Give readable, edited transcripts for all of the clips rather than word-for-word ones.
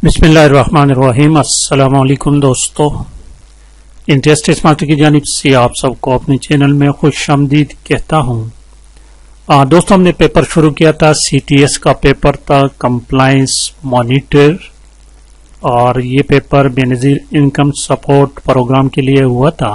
बिस्मिल्लाहिर्रहमानिर्रहीम। अस्सलाम वालेकुम दोस्तों, इंटरेस्ट स्मार्ट की जानिब से आप सबको अपने चैनल में खुशामदीद कहता हूँ। दोस्तों, हमने पेपर शुरू किया था, CTS का पेपर था, कंप्लायंस मॉनिटर, और ये paper Benazir income support programme के लिए हुआ था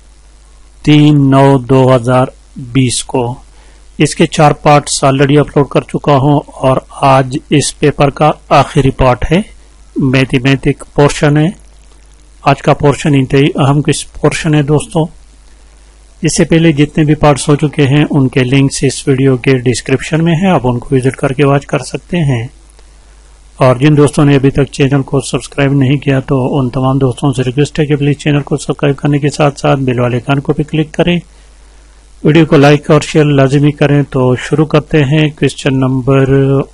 3/9/2020 को। इसके 4 पार्ट्स ऑलरेडी अपलोड कर चुका हूँ और आज इस पेपर का आखिरी पार्ट है, मैथमेटिक पोर्शन है। आज का पोर्शन इंतहाई अहम किस पोर्शन है दोस्तों। इससे पहले जितने भी पार्ट्स हो चुके हैं उनके लिंक्स इस वीडियो के डिस्क्रिप्शन में है, आप उनको विजिट करके वॉच कर सकते हैं। और जिन दोस्तों ने अभी तक चैनल को सब्सक्राइब नहीं किया तो उन तमाम दोस्तों से रिक्वेस्ट है कि प्लीज चैनल को सब्सक्राइब करने के साथ साथ बेल वाले आइकन को भी क्लिक करें, वीडियो को लाइक और शेयर लाजमी करें। तो शुरू करते हैं क्वेश्चन नंबर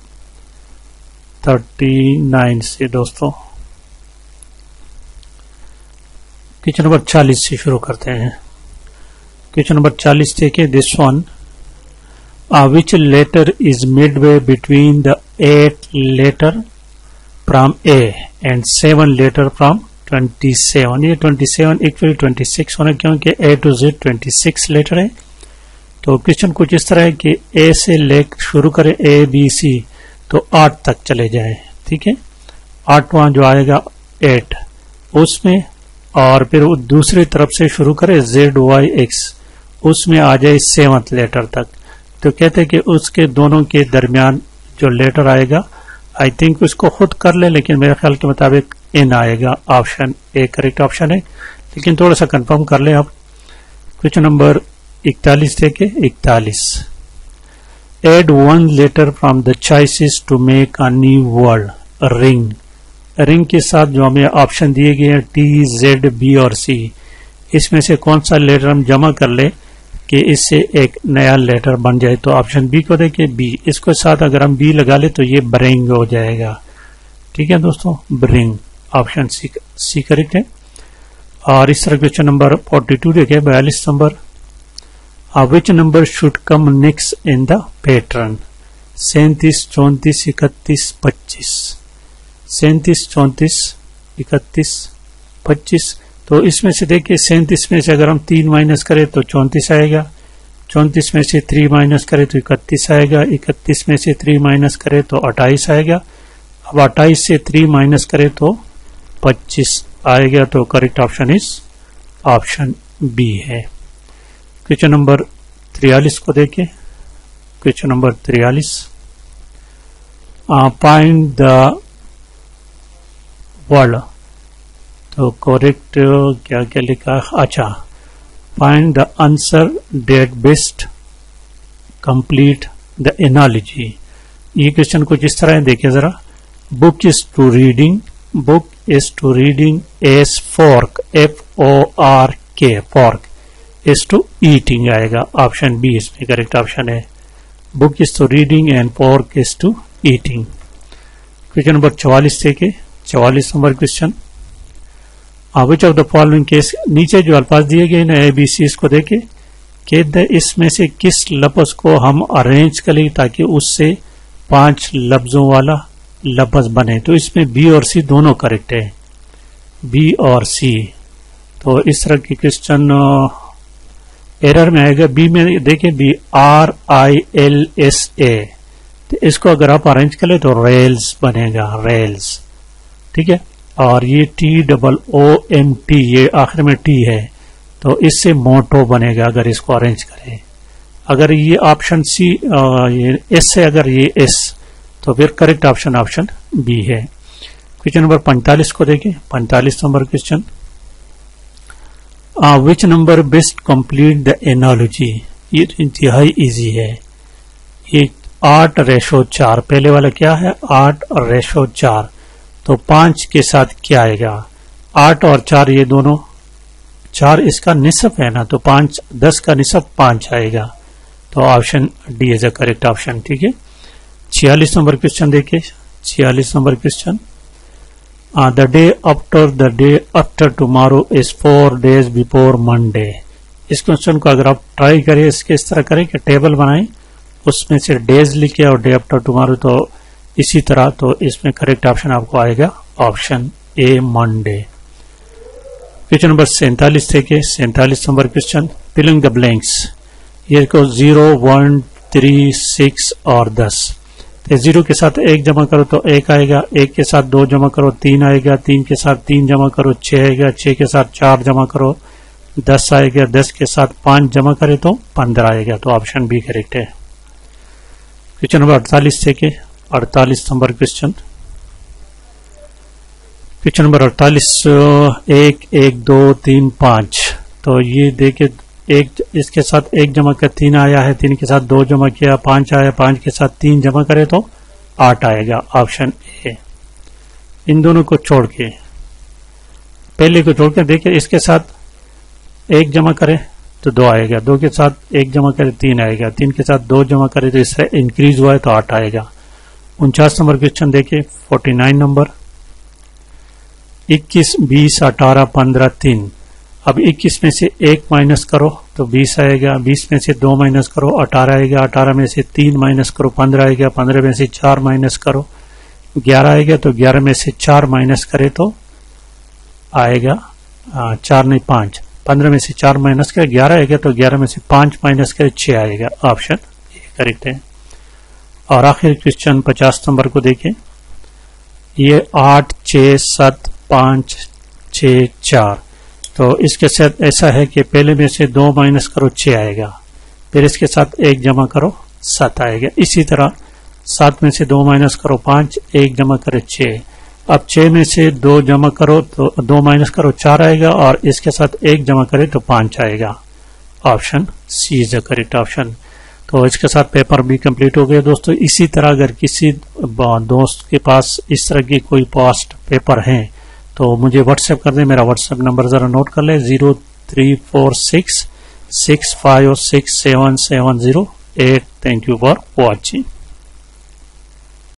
39 से दोस्तों। क्वेश्चन नंबर 40 से शुरू करते हैं। क्वेश्चन नंबर 40 देखिए, this one, which letter is midway between the 8 letter from A and 7 letter from 27। ये 27 एक्चुअली 26 होना, क्योंकि A to Z 26 लेटर है। तो क्वेश्चन कुछ इस तरह है कि ए से लेकर शुरू करें, ABC, तो 8 तक चले जाए, ठीक है। 8वां जो आएगा 8 उसमें, और फिर दूसरी तरफ से शुरू करें ZYX, उसमें आ जाए 7th लेटर तक। तो कहते हैं कि उसके दोनों के दरमियान जो लेटर आएगा, आई थिंक उसको खुद कर ले, लेकिन मेरे ख्याल के मुताबिक N आएगा। ऑप्शन ए करेक्ट ऑप्शन है, लेकिन थोड़ा सा कंफर्म कर ले आप। क्वेश्चन नंबर 41 देखे, 41, add one letter from the choices to make a new word, ring। Ring के साथ जो हमें ऑप्शन दिए गए हैं T, Z, B और C, इसमें से कौन सा लेटर हम जमा कर ले कि इससे एक नया लेटर बन जाए। तो ऑप्शन बी को देखिए, B, इसको साथ अगर हम B लगा ले तो ये ब्रिंग हो जाएगा, ठीक है दोस्तों, ब्रिंग। ऑप्शन सी करेक्ट है। और इस तरह क्वेश्चन नंबर 42 देखे, 42 number, which number should come next in the pattern? 37, 34, 31, 25। 37, 34, 31, 25। तो इसमें से देखिए 37 में से अगर हम 3 माइनस करें तो 34 आएगा, 34 में से 3 माइनस करें तो 31 आएगा, 31 में से 3 माइनस करें तो 28 आएगा। अब 28 से 3 माइनस करें तो 25 आएगा। तो correct option is option B है। क्वेश्चन नंबर 43 को देखिए, question number 43, find the word. तो करेक्ट क्या क्या लिखा, अच्छा, find the answer that best complete the analogy. ये क्वेश्चन कुछ इस तरह है, देखिए जरा। Book is to reading, book is to reading as fork, FORK, fork is to eating आएगा। ऑप्शन बी इसमें करेक्ट ऑप्शन है। Book is to reading and fork is to eating. Question number 44 देखे, 44 number question, which of the following case, नीचे जो अल्फाज दिए गए ना ABC, इसको देखे कि इसमें से किस लफ्ज को हम अरेंज करें ताकि उससे 5 लफ्जों वाला लफ्ज बने। तो इसमें B और C दोनों करेक्ट है, B और C। तो इस तरह की क्वेश्चन एरर में आएगा। बी में देखिए, BRILSA, तो इसको अगर आप अरेंज करें तो रेल्स बनेगा, रेल्स, ठीक है। और ये TOOMT, ये आखिर में T है, तो इससे मोटो बनेगा अगर इसको अरेंज करें। अगर ये ऑप्शन C, ये S है, अगर ये S, तो फिर करेक्ट ऑप्शन ऑप्शन बी है। क्वेश्चन नंबर 45 को देखें, 45 number question, which number best complete the analogy. ये तो इंतहाई इजी है। ये 8:4, पहले वाला क्या है, 8:4, तो 5 के साथ क्या आएगा, 8 और 4, ये दोनों 4 इसका निसफ है ना, तो 5, 10 का निसफ 5 आएगा। तो option D is a correct option, ठीक है। 46 नंबर क्वेश्चन देखिए, 46 number question, the day after tomorrow is 4 days before Monday. इस क्वेश्चन को अगर आप ट्राई करें, इसके इस तरह करें कि टेबल बनाएं, उसमें से डेज लिखे और डे आफ्टर टुमारो, तो इसी तरह तो इसमें करेक्ट ऑप्शन आपको आएगा option A Monday. Question number 47 थे कि 47 number question filling the blanks. ये को 0, 1, 3, 6 और 10। तो 0 के साथ 1 जमा करो तो 1 आएगा, 1 के साथ 2 जमा करो 3 आएगा, 3 के साथ 3 जमा करो 6 आएगा, 6 के साथ 4 जमा करो 10 आएगा, 10 के साथ 5 जमा करे तो 15 आएगा। तो ऑप्शन बी करेक्ट है। क्वेश्चन नंबर 48 थे कि 48 नंबर क्वेश्चन। Question number 48 1, 1, 2, 3, 5। तो ये देखिए एक इसके साथ 1 जमा कर 3 आया है, 3 के साथ 2 जमा किया 5 आया, 5 के साथ 3 जमा करे तो 8 आएगा। ऑप्शन ए। इन दोनों को छोड़ के पहले को छोड़ के देखिए इसके साथ 1 जमा करे तो 2 आएगा, 2 के साथ 1 जमा करे 3 आएगा, 3 के साथ 2 जमा करे तो इससे इंक्रीज हुआ है तो 8 आएगा। 49 नंबर क्वेश्चन देखिए 49 नंबर 21, 20, 18, 15, 3। अब 21 में से 1 माइनस करो तो 20 आएगा, 20 में से 2 माइनस करो 18 आएगा, 18 में से 3 माइनस करो 15 आएगा, 15 में से 4 माइनस करो 11 आएगा, तो 11 में से 4 माइनस करे तो आएगा 4 नहीं 5, 15 में से 4 माइनस करे 11 आएगा, तो 11 में से 5 माइनस करे 6 आएगा। ऑप्शन ए करेक्ट है। और आखिर क्वेश्चन 50 नंबर को देखें। ये 8, 6, 7, 5, 6, 4। तो इसके साथ ऐसा है कि पहले में से 2 माइनस करो 6 आएगा, फिर इसके साथ 1 जमा करो 7 आएगा। इसी तरह 7 में से 2 माइनस करो 5, 1 जमा करे 6। अब 6 में से 2 जमा करो तो 2 माइनस करो 4 आएगा, और इसके साथ 1 जमा करे तो 5 आएगा। Option C is the correct option. तो इसके साथ पेपर भी कंप्लीट हो गया दोस्तों। इसी तरह अगर किसी दोस्त के पास इस तरह की कोई पास्ट पेपर हैं तो मुझे व्हाट्सएप कर दें। मेरा व्हाट्सएप नंबर ज़रा नोट कर लें 0346 656 7708। Thank you for watching.